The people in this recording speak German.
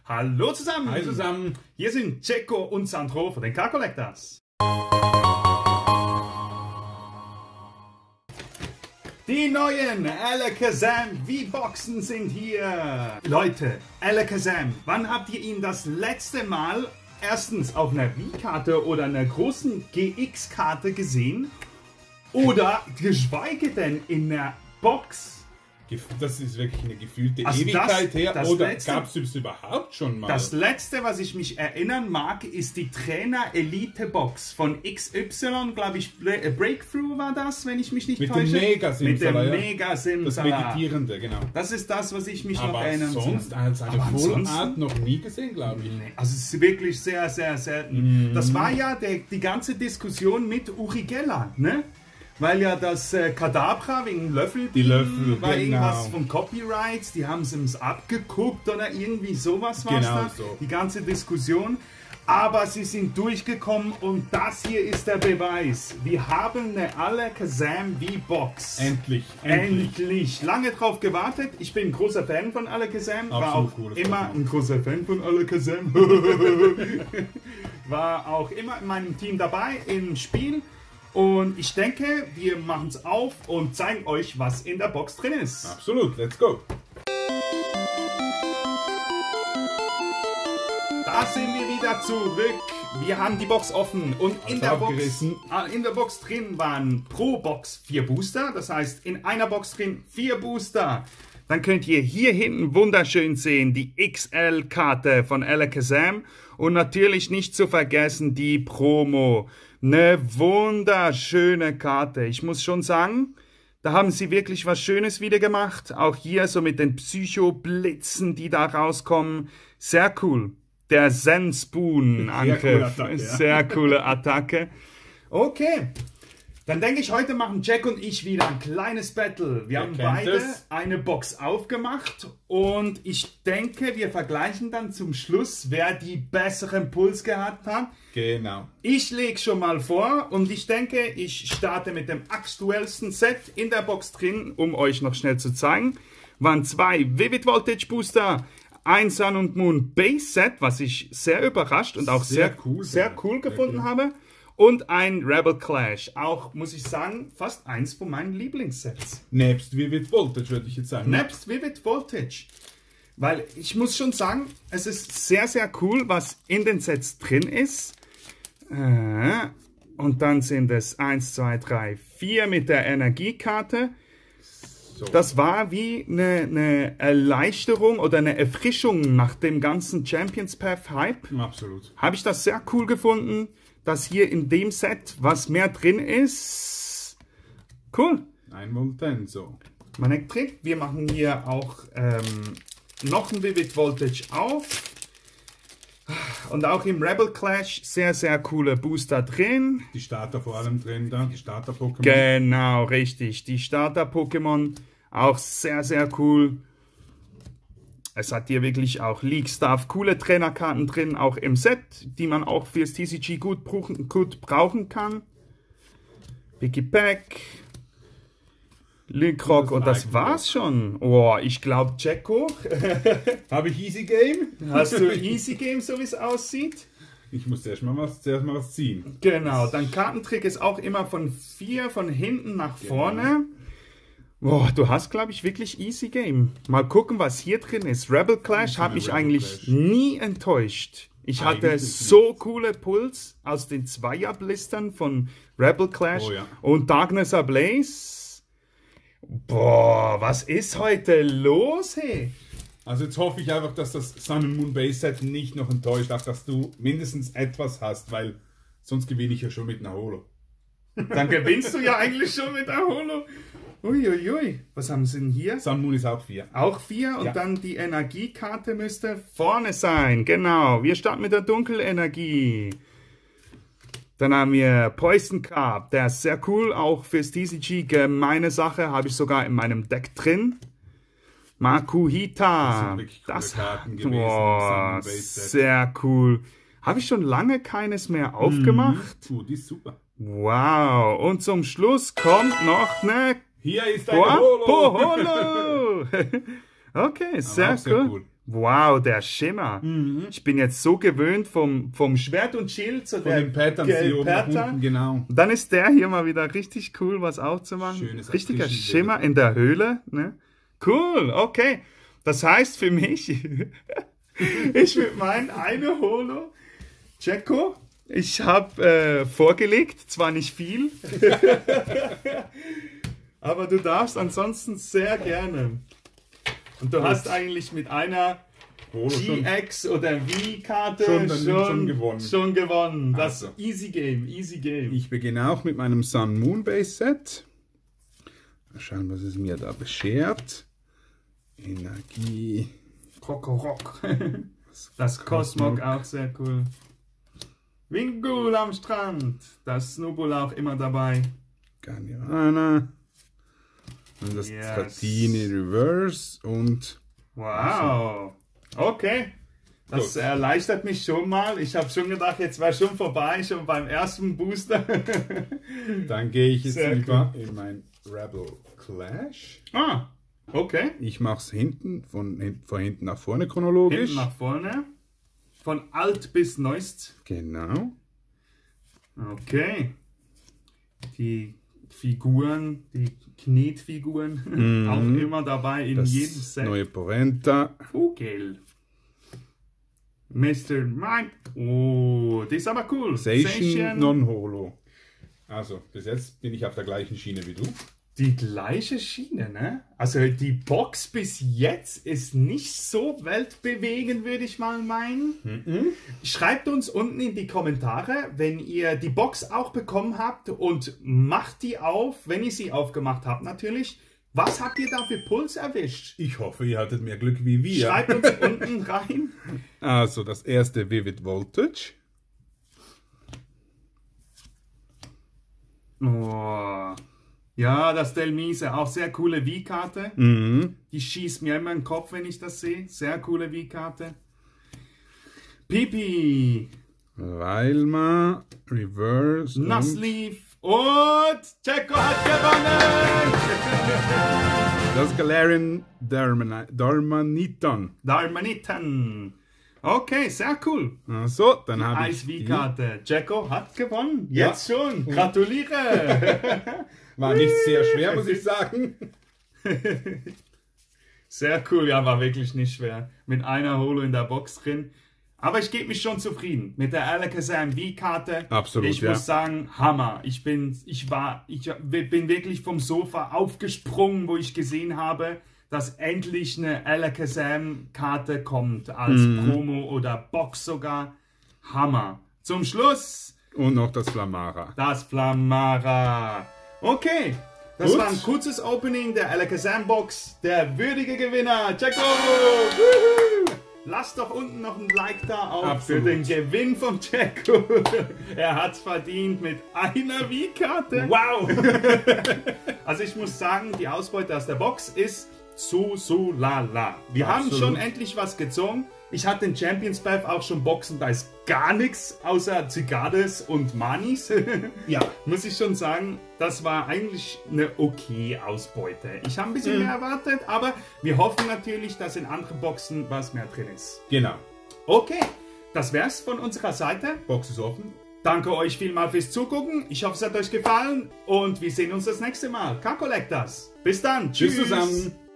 Hallo zusammen! Hi zusammen! Hier sind Cecco und Sandro von den Car Collectors. Die neuen Alakazam V-Boxen sind hier. Leute, Alakazam, wann habt ihr ihn das letzte Mal erstens auf einer V-Karte oder einer großen GX-Karte gesehen? Oder geschweige denn in einer Box? Das ist wirklich eine gefühlte Also Ewigkeit her. das Oder letzte- gab es das überhaupt schon mal? Das letzte, was ich mich erinnern mag, ist die Trainer Elite Box von XY, glaube ich, Breakthrough war das, wenn ich mich nicht Mit täusche. dem Mega-Simsala, Mit dem ja. Mega-Simsala. Das Meditierende, genau. Das ist das, was ich mich noch Aber erinnern sonst kann. als eine Aber Vollart ansonsten- noch nie gesehen, glaube ich. Nee, also es ist wirklich sehr, sehr selten. Das war ja die ganze Diskussion mit Uri Geller, ne? Weil ja das Kadabra wegen Löffel, Die Löffel, war genau. irgendwas von Copyrights, die haben es abgeguckt oder irgendwie sowas war Genau da, so. die ganze Diskussion. Aber sie sind durchgekommen und das hier ist der Beweis. Wir haben eine Alakazam V-Box. Endlich. Endlich. Lange drauf gewartet. Ich bin ein großer Fan von Alakazam. War Absolut auch cooles immer Pokémon. ein großer Fan von Alakazam. War auch immer in meinem Team dabei im Spiel. Und ich denke, wir machen es auf und zeigen euch, was in der Box drin ist. Absolut, let's go. Da sind wir wieder zurück. Wir haben die Box offen und in der Box drin waren pro Box 4 Booster. Das heißt, in einer Box drin 4 Booster. Dann könnt ihr hier hinten wunderschön sehen die XL-Karte von Alakazam und natürlich nicht zu vergessen die Promo. Eine wunderschöne Karte. Ich muss schon sagen, da haben sie wirklich was Schönes wieder gemacht. Auch hier so mit den Psycho-Blitzen, die da rauskommen. Sehr cool. Der Zen-Spoon-Angriff. Sehr coole Attacke, ja. Sehr coole Attacke. Okay. Dann denke ich, heute machen Jack und ich wieder ein kleines Battle. Wir haben kennt beide es. eine Box aufgemacht und ich denke, wir vergleichen dann zum Schluss, wer die besseren Puls gehabt hat. Genau. Ich lege schon mal vor und ich denke, ich starte mit dem aktuellsten Set in der Box drin, um euch noch schnell zu zeigen. Waren 2 Vivid Voltage Booster, ein Sun und Moon Base Set, was ich sehr überrascht und auch sehr cool gefunden habe. Und ein Rebel Clash, auch, muss ich sagen, fast eins von meinen Lieblingssets. Nebst Vivid Voltage, würde ich jetzt sagen. Nebst Vivid Voltage. Weil ich muss schon sagen, es ist sehr, sehr cool, was in den Sets drin ist. Und dann sind es 1, 2, 3, 4 mit der Energiekarte. So. Das war wie eine Erleichterung oder eine Erfrischung nach dem ganzen Champions Path Hype. Absolut. Habe ich das sehr cool gefunden, dass hier in dem Set was mehr drin ist. Cool. Ein Voltenso. Trick. Wir machen hier auch noch ein Vivid Voltage auf. Und auch im Rebel Clash sehr, sehr coole Booster drin. Die Starter vor allem drin da, die Starter-Pokémon. Genau, richtig. Die Starter-Pokémon auch sehr, sehr cool. Es hat hier wirklich auch League Stuff, coole Trainerkarten drin, auch im Set, die man auch fürs TCG gut brauchen kann. Biggie Pack, Linkrock und das war's schon. Oh, ich glaube, Cecco, Habe ich Easy Game? hast du Easy Game, so wie es aussieht? Ich muss zuerst mal was ziehen. Genau, dein Kartentrick ist auch immer von 4 von hinten nach vorne. Boah, du hast, glaube ich, wirklich Easy Game. Mal gucken, was hier drin ist. Rebel Clash hat mich Rebel eigentlich Clash. nie enttäuscht. Ich hatte Eigentlich so coole Puls aus den Zweierblistern von Rebel Clash Oh ja. und Darkness Ablaze. Boah, was ist heute los, hey? Also jetzt hoffe ich einfach, dass das Sun and Moon Base Set nicht noch enttäuscht, auch dass du mindestens etwas hast, weil sonst gewinne ich ja schon mit einer Holo. Dann gewinnst du ja eigentlich schon mit der Holo. Uiuiui, was haben sie denn hier? Sun Moon ist auch 4. Auch 4 und Ja. dann die Energiekarte müsste vorne sein. Genau, wir starten mit der Dunkelenergie. Dann haben wir Poison Carp, der ist sehr cool, auch fürs TCG. Gemeine Sache, habe ich sogar in meinem Deck drin. Makuhita. Das sind wirklich coole Karten gewesen im Boah, Sun Base Set. sehr cool. Habe ich schon lange keines mehr aufgemacht. Die ist super. Wow, und zum Schluss kommt noch eine Hier ist eine Holo. Holo. Okay, sehr auch sehr cool. cool. Wow, der Schimmer. Ich bin jetzt so gewöhnt vom Schwert und Schild zu der Patterns hier oben nach unten, genau. Dann ist der hier mal wieder richtig cool, was aufzumachen. Schönes richtiger Schimmer in der Höhle. Ne? Cool, okay. Das heißt für mich, ich würde meinen, eine Holo, Jacko, ich habe vorgelegt, zwar nicht viel, aber du darfst ansonsten sehr gerne. Und du hast eigentlich mit einer GX oder V-Karte schon gewonnen. Das also. Easy Game, easy Game. Ich beginne auch mit meinem Sun Moon Base Set. Mal schauen, was es mir da beschert. Energie. Kokorok. Das Cosmog auch sehr cool. Wingul am Strand. Das Snowball auch immer dabei. Garnirana. Und das Tratini Reverse und... Wow. Okay. Das erleichtert mich schon mal. Ich habe schon gedacht, jetzt wäre schon vorbei, schon beim ersten Booster. Dann gehe ich jetzt lieber in mein Rebel Clash. Ah, okay. Ich mache es hinten, von hinten nach vorne chronologisch. Hinten nach vorne. Von alt bis neuest. Genau. Okay. Die Figuren, die Knetfiguren, auch immer dabei in jedem Set. Neue Porenta. Vogel. Mr. Mind. Oh, das ist aber cool. Station Non-Holo. Also, bis jetzt bin ich auf der gleichen Schiene wie du. Die gleiche Schiene, ne? Also die Box bis jetzt ist nicht so weltbewegend, würde ich mal meinen. Schreibt uns unten in die Kommentare, wenn ihr die Box auch bekommen habt und macht die auf, wenn ihr sie aufgemacht habt natürlich. Was habt ihr da für Puls erwischt? Ich hoffe, ihr hattet mehr Glück wie wir. Schreibt uns unten rein. Also das erste Vivid Voltage. Oh... Ja, das Del Mise, auch sehr coole V-Karte. Die schießt mir immer in den Kopf, wenn ich das sehe. Sehr coole V-Karte. Pipi. Weilma, Reverse. Nassleaf. Und Jacko hat gewonnen. Das Galarian Darmanitan. Okay, sehr cool. Also, dann habe ich die V-Karte. Jacko hat gewonnen. Jetzt schon. Gratuliere. War nicht sehr schwer, muss ich sagen. Sehr cool, ja, war wirklich nicht schwer. Mit einer Holo in der Box drin. Aber ich gebe mich schon zufrieden mit der Alakazam V-Karte. Absolut, ich muss sagen, Hammer. Ich bin wirklich vom Sofa aufgesprungen, wo ich gesehen habe, dass endlich eine Alakazam-Karte kommt. Als Promo oder Box sogar. Hammer. Zum Schluss. Und noch das Flamara. Das Flamara. Okay. Das war ein kurzes Opening der Alakazam Box. Der würdige Gewinner, Jacko! Lasst doch unten noch ein Like da auch für den Gewinn von Jacko. Er hat's verdient mit einer V-Karte. Wow! Also ich muss sagen, die Ausbeute aus der Box ist so lala. Wir haben schon endlich was gezogen. Ich hatte den Champions Path auch schon Boxen, da ist gar nichts außer Zigades und Manis. Ja, muss ich schon sagen, das war eigentlich eine okay Ausbeute. Ich habe ein bisschen mehr erwartet, aber wir hoffen natürlich, dass in anderen Boxen was mehr drin ist. Genau. Okay, das wär's von unserer Seite. Box ist offen. Danke euch vielmals fürs Zugucken. Ich hoffe, es hat euch gefallen und wir sehen uns das nächste Mal. Car Collectors. Bis dann. Tschüss zusammen.